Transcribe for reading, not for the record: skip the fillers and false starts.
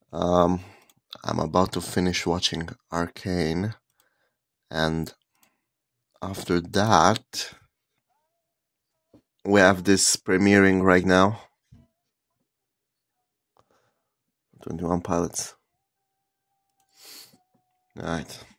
Um, I'm about to finish watching Arcane, and after that, we have this premiering right now. 21 Pilots. Alright.